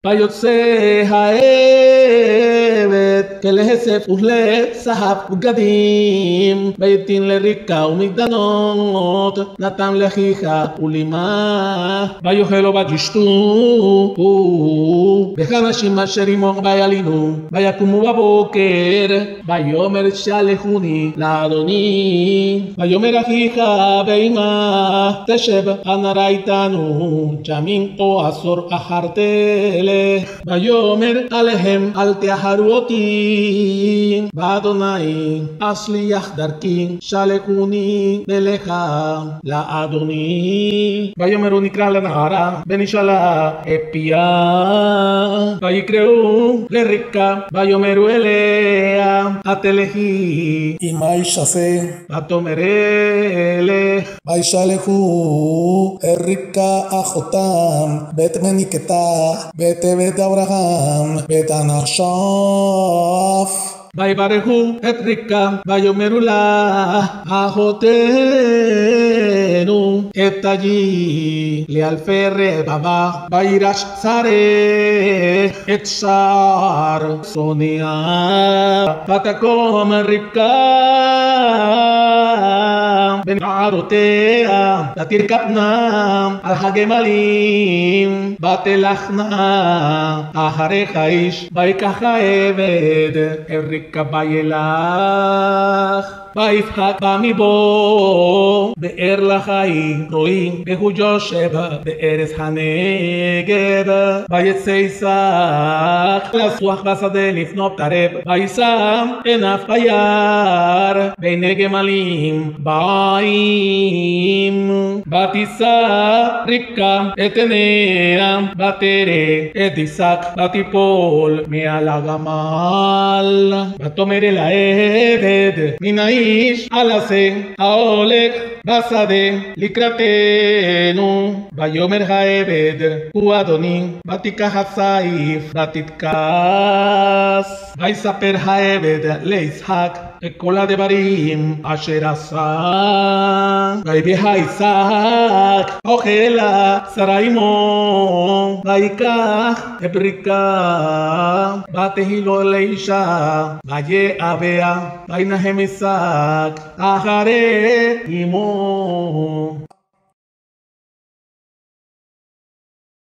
ויוצא העבד כלהסף ולזהב ובגדים, ויתין לרבקה ומגדנות, נתן לאחיך ולאמה, ויאכלו וישתו, והאנשים אשר עמו וילינו, ויקומו בבוקר, ויאמר שלחוני לאדוני, ויאמר אחיך ואמה, תשב הנערה איתנו, שמים או עשור אחר תלך, ויאמר עליהם אל תאחרו אותי, באדוני אשליח דרכי, שלחוני אליך לאדוני. ויאמרו נקרא לנערה ונשאלה פיה, ויקראו לרבקה, ויאמרו אליה התלכי אמא ישפה, ותאמר אלך, וישלחו רבקה אחותם, בית מניקתה, בית עבד אברהם, בית הנחשף. ויברכו את רבקה, ויאמרו לה אחותנו אתג'י לאלפי רבבה, וירש שרך את שער שונאה, ותקום רבקה בנערותיה, ותרכבנה על הגמלים, ותלכנה אחריך איש, ויקח העבד רבקה וילך, ויפחת בה מבוא באר לחיים, רואים והוא יושב בארץ הנגב. ויצא יצחק לשוח בשדה לפנות ערב, וישם עיניו ביער בעיני גמלים באים, ותישא רבקה את עיניה, ותראה את יצחק, ותיפול מעל הגמל, ותאמר אל העבד מן האיש עשה ההולך בשדה לקראתנו. ויאמר העבד הוא אדוני, ותיקח הסייף ותתכס. ויספר העבד ליצחק את כל הדברים אשר עשה. ויביא יצחק אוכל שרה עמו, ויקח את רבקה ותהי לו לאישה, ויאביה, וינהם יצחק אחרי עמו.